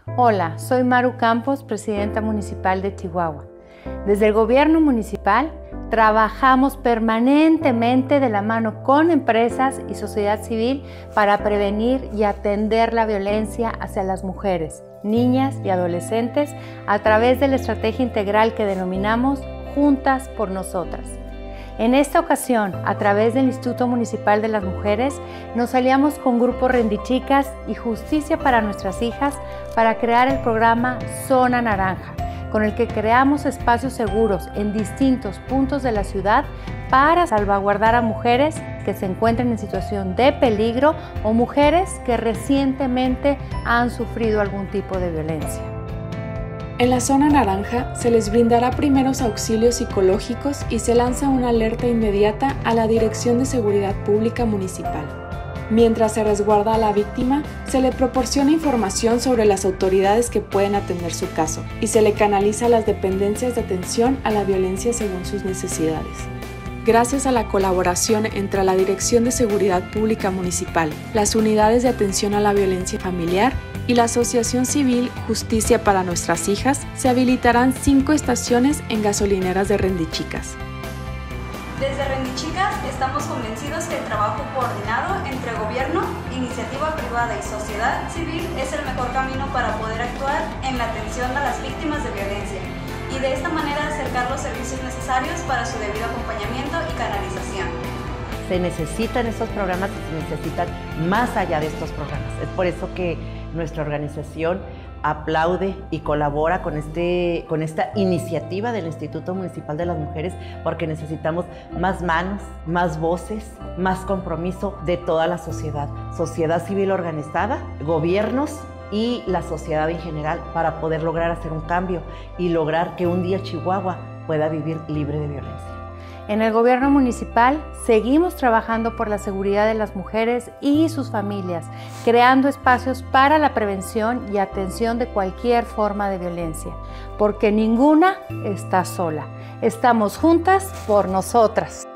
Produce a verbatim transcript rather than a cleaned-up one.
Hola, soy Maru Campos, presidenta municipal de Chihuahua. Desde el gobierno municipal trabajamos permanentemente de la mano con empresas y sociedad civil para prevenir y atender la violencia hacia las mujeres, niñas y adolescentes a través de la estrategia integral que denominamos Juntas por Nosotras. En esta ocasión, a través del Instituto Municipal de las Mujeres, nos aliamos con Grupo Rendichicas y Justicia para Nuestras Hijas para crear el programa Zona Naranja, con el que creamos espacios seguros en distintos puntos de la ciudad para salvaguardar a mujeres que se encuentren en situación de peligro o mujeres que recientemente han sufrido algún tipo de violencia. En la zona naranja se les brindará primeros auxilios psicológicos y se lanza una alerta inmediata a la Dirección de Seguridad Pública Municipal. Mientras se resguarda a la víctima, se le proporciona información sobre las autoridades que pueden atender su caso y se le canaliza a las dependencias de atención a la violencia según sus necesidades. Gracias a la colaboración entre la Dirección de Seguridad Pública Municipal, las unidades de atención a la violencia familiar y la Asociación Civil Justicia para Nuestras Hijas, se habilitarán cinco estaciones en gasolineras de Rendichicas. Desde Rendichicas estamos convencidos que el trabajo coordinado entre gobierno, iniciativa privada y sociedad civil es el mejor camino para poder actuar en la atención a las víctimas de violencia y de esta manera acercar los servicios necesarios para su debido acompañamiento y canalización. Se necesitan estos programas y se necesitan más allá de estos programas. Es por eso que nuestra organización aplaude y colabora con, este, con esta iniciativa del Instituto Municipal de las Mujeres, porque necesitamos más manos, más voces, más compromiso de toda la sociedad, sociedad civil organizada, gobiernos y la sociedad en general, para poder lograr hacer un cambio y lograr que un día Chihuahua pueda vivir libre de violencia. En el gobierno municipal seguimos trabajando por la seguridad de las mujeres y sus familias, creando espacios para la prevención y atención de cualquier forma de violencia, porque ninguna está sola. Estamos juntas por nosotras.